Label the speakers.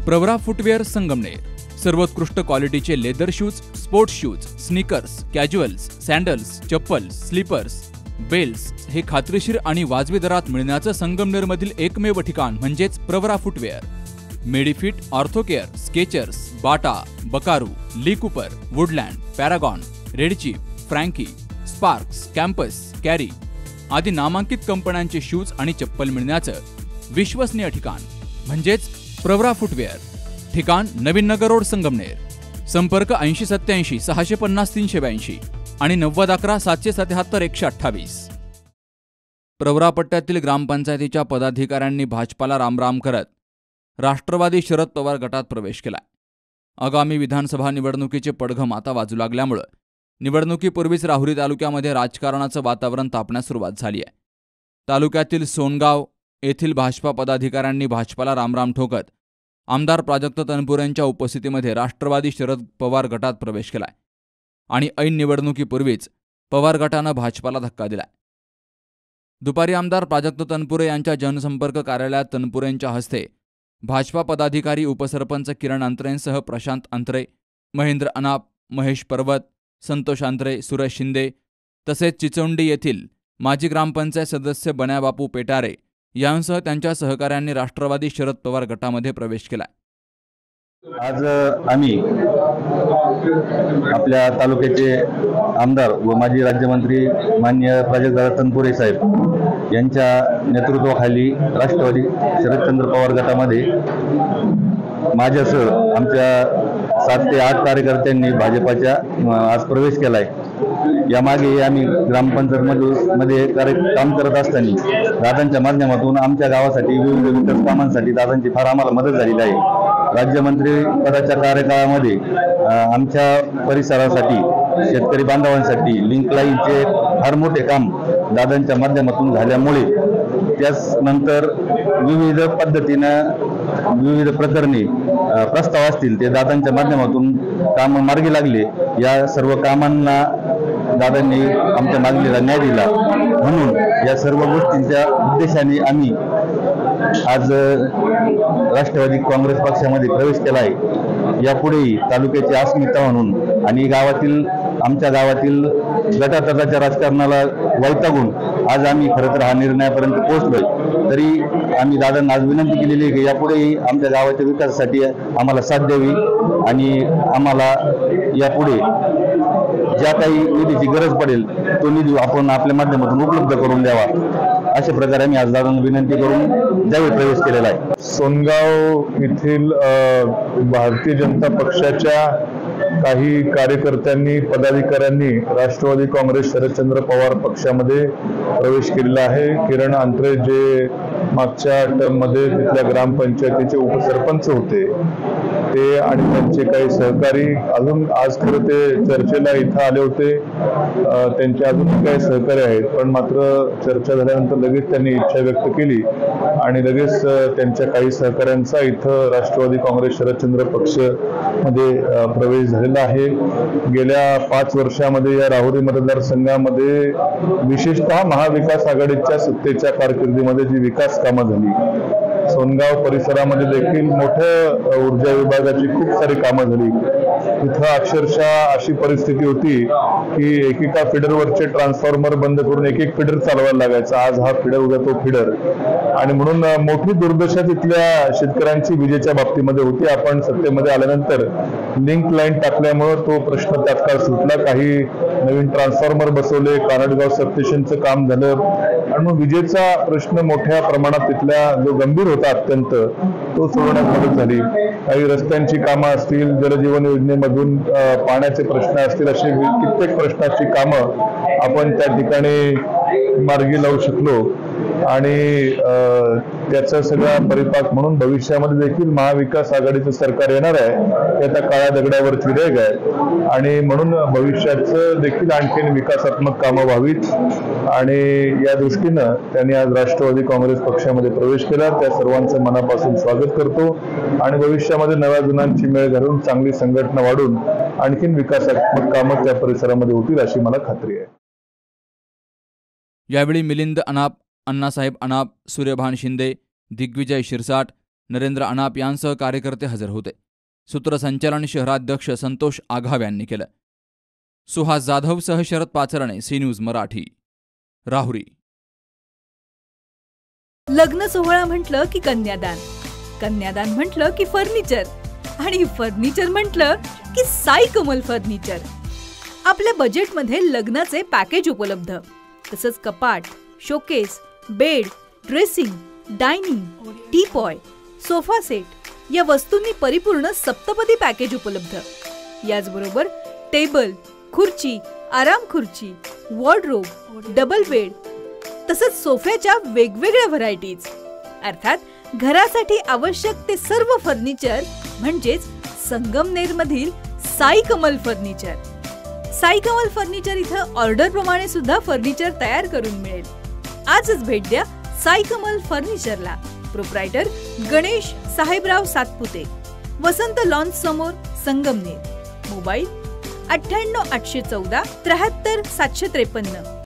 Speaker 1: Pravara footwear Sangamner, सर्वोत्कृष्ट क्वालिटीचे leather shoes, sports shoes, sneakers, casuals, sandals, chappals, slippers, belts हे खात्रीशीर आणि वाजवी दरात मिळण्याचं संगमनेरमधील एकमेव ठिकाण म्हणजेच Pravara footwear. Medifit, Orthocare, Skechers, Bata, Buckaroo, Lee Cooper, Woodland, Paragon, Red Chief, Frankie, Sparx, Campus, Carry आदी नामांकित कंपन्यांचे शूज आणि चप्पल मिळण्याचं विश्वसनीय ठिकाण म्हणजेच प्रवरा फुटवेअर. ठिकाण नवीन नगर रोड संगमनेर. संपर्क 8087 650 382 आणि 9011 777 128. प्रवरा पट्ट्यातील ग्रामपंचायतीच्या पदाधिकाऱ्यांनी भाजपाला रामराम करत राष्ट्रवादी शरद पवार गटात प्रवेश केलाय. आगामी विधानसभा निवडणुकीचे पडघम आता वाजू लागल्यामुळे निवडणुकीपूर्वीच राहुरी तालुक्यामध्ये राजकारणाचं वातावरण तापण्यास सुरुवात झाली आहे. तालुक्यातील सोनगाव येथील भाजपा पदाधिकाऱ्यांनी भाजपाला रामराम ठोकत आमदार प्राजक्त तनपुरेंच्या उपस्थितीमध्ये राष्ट्रवादी शरद पवार गटात प्रवेश केलाय आणि ऐन निवडणुकीपूर्वीच पवार गटानं भाजपाला धक्का दिलाय. दुपारी आमदार प्राजक्त तनपुरे यांच्या जनसंपर्क कार्यालयात तनपुरेंच्या हस्ते भाजपा पदाधिकारी उपसरपंच किरण अंतरेंसह प्रशांत अंतरे, महेंद्र अनाप, महेश पर्वत, संतोष अंतरे, सुरेश शिंदे तसेच चिचोंडी येथील माजी ग्रामपंचायत सदस्य बन्याबापू पेटारे यांसह त्यांच्या सहकाऱ्यांनी राष्ट्रवादी शरद पवार गटामध्ये प्रवेश केला.
Speaker 2: आज आम्ही आपल्या तालुक्याचे आमदार व माजी राज्यमंत्री माननीय प्राजक्तदादा तनपुरे साहेब यांच्या नेतृत्वाखाली राष्ट्रवादी शरदचंद्र पवार गटामध्ये माझ्यासह आमच्या 7 ते 8 कार्यकर्त्यांनी भाजपाच्या आज प्रवेश केलाय. यामागे आम्ही ग्रामपंचायतमध्ये काम करत असताना दादांच्या माध्यमातून आमच्या गावासाठी विविध विकास कामांसाठी दादांची फार आम्हाला मदत झालेली आहे. राज्यमंत्री पदाच्या कार्यकाळामध्ये आमच्या परिसरासाठी शेतकरी बांधवांसाठी लिंक लाईनचे फार मोठे काम दादांच्या माध्यमातून झाल्यामुळे त्यानंतर विविध पद्धतीनं विविध प्रकरणी प्रस्ताव असतील ते दादांच्या माध्यमातून काम मार्गी लागले. या सर्व कामांना दादांनी आमच्या मागणीला न्याय दिला. म्हणून या सर्व गोष्टींच्या उद्देशाने आम्ही आज राष्ट्रवादी काँग्रेस पक्षामध्ये प्रवेश केला आहे. यापुढेही तालुक्याची अस्मिता म्हणून आणि आमच्या गावातील गटातटाच्या राजकारणाला वैतागून आज आम्ही खरं तर हा निर्णयापर्यंत पोहोचलोय. तरी आम्ही दादांना आज विनंती केलेली आहे की यापुढेही आमच्या गावाच्या विकासासाठी आम्हाला साथ द्यावी आणि आम्हाला यापुढे ज्या काही निधीची गरज पडेल तो निधी आपण आपल्या माध्यमातून उपलब्ध करून द्यावा. अशा प्रकारे आम्ही आज दादांना विनंती करून त्यावेळी प्रवेश केलेला आहे.
Speaker 3: सोनगाव येथील भारतीय जनता पक्षाच्या काही कार्यकर्त्यांनी पदाधिकाऱ्यांनी राष्ट्रवादी काँग्रेस शरदचंद्र पवार पक्षामध्ये प्रवेश केलेला आहे. किरण अंतरे जे मागच्या टर्ममध्ये तिथल्या ग्रामपंचायतीचे उपसरपंच होते ते आणि त्यांचे काही सहकारी अजून आज खरं ते चर्चेला इथं आले होते. त्यांचे अजून काही सहकारी आहेत पण मात्र चर्चा झाल्यानंतर लगेच त्यांनी इच्छा व्यक्त केली आणि लगेच त्यांच्या काही सहकाऱ्यांचा इथं राष्ट्रवादी काँग्रेस शरदचंद्र पक्ष मध्ये प्रवेश झालेला आहे. गेल्या 5 वर्षामध्ये या राहुरी मतदारसंघामध्ये विशेषतः महाविकास आघाडीच्या सत्तेच्या कारकिर्दीमध्ये जी विकास कामं झाली, सोनगाव परिसरामध्ये देखील मोठ्या ऊर्जा विभागाची खूप सारी कामं झाली. तिथं अक्षरशः अशी परिस्थिती होती की एकेका फिडरवरचे ट्रान्सफॉर्मर बंद करून एक फिडर चालवायला लागायचा. आज हा फिडर उद्या तो फिडर आणि म्हणून मोठी दुर्दशा तिथल्या शेतकऱ्यांची विजेच्या बाबतीमध्ये होती. आपण सत्तेमध्ये आल्यानंतर लिंक लाईन टाकल्यामुळे तो प्रश्न तात्काळ सुटला. काही नवीन ट्रान्सफॉर्मर बसवले, कानडगाव सबस्टेशनचं काम झालं आणि मग विजेचा प्रश्न मोठ्या प्रमाणात तिथल्या जो गंभीर होता अत्यंत तो सोडवण्यात मदत झाली. काही रस्त्यांची कामं असतील, जलजीवन योजनेमधून पाण्याचे प्रश्न असतील, अशी कित्येक प्रश्नाची कामं आपण त्या ठिकाणी मार्गी लावू शकलो आणि त्याचा सगळा परिपाक म्हणून भविष्यामध्ये देखील महाविकास आघाडीचं सरकार येणार आहे. ते आता काळ्या दगडावरची रेघ आहे आणि म्हणून भविष्याचं देखील आणखीन विकासात्मक कामं व्हावीत आणि या दृष्टीनं त्यांनी आज राष्ट्रवादी काँग्रेस पक्षामध्ये प्रवेश केला. त्या सर्वांचं मनापासून स्वागत करतो आणि भविष्यामध्ये नव्या जुन्यांची मेळ घालून चांगली संघटना वाढून आणखीन विकासात्मक कामं त्या परिसरामध्ये होतील अशी मला खात्री आहे.
Speaker 1: यावेळी मिलिंद अनाप, अण्णासाहेब अनाप, सूर्यभान शिंदे, दिग्विजय शिरसाट, नरेंद्र अनाप यांसह कार्यकर्ते हजर होते. सूत्रसंचालन शहराध्यक्ष संतोष आघाव यांनी केलं. सुहास जाधवसह शरद पाचरणे, सी न्यूज मराठी, राहुरी.
Speaker 4: लग्न सोहळा म्हटलं की कन्यादान, कन्यादान म्हटलं की फर्निचर आणि फर्निचर म्हटलं की साई कमल फर्निचर. आपल्या बजेटमध्ये लग्नाचे पॅकेज उपलब्ध, तसंच कपाट, showcase, bed, dressing, dining, teapoy, sofa set या वस्तूंनी परिपूर्ण सप्तपदी पॅकेज उपलब्ध. याचबरोबर टेबल, खुर्ची, आराम खुर्ची, वॉर्डरोब, डबल बेड तसंच सोफ्याच्या वेगवेगळ्या व्हरायटीज. अर्थात घरासाठी आवश्यक ते सर्व फर्निचर म्हणजेच संगमनेरमधील साई कमल फर्निचर. साई कमल फर्निचर इथं ऑर्डर प्रमाणे सुद्धा फर्निचर तयार करून मिळेल. आजच भेट द्या साई कमल फर्निचरला. प्रोप्रायटर गणेश साहेबराव सातपुते, वसंत लॉन्स समोर, संगमनेर. मोबाईल 98 814 73 753.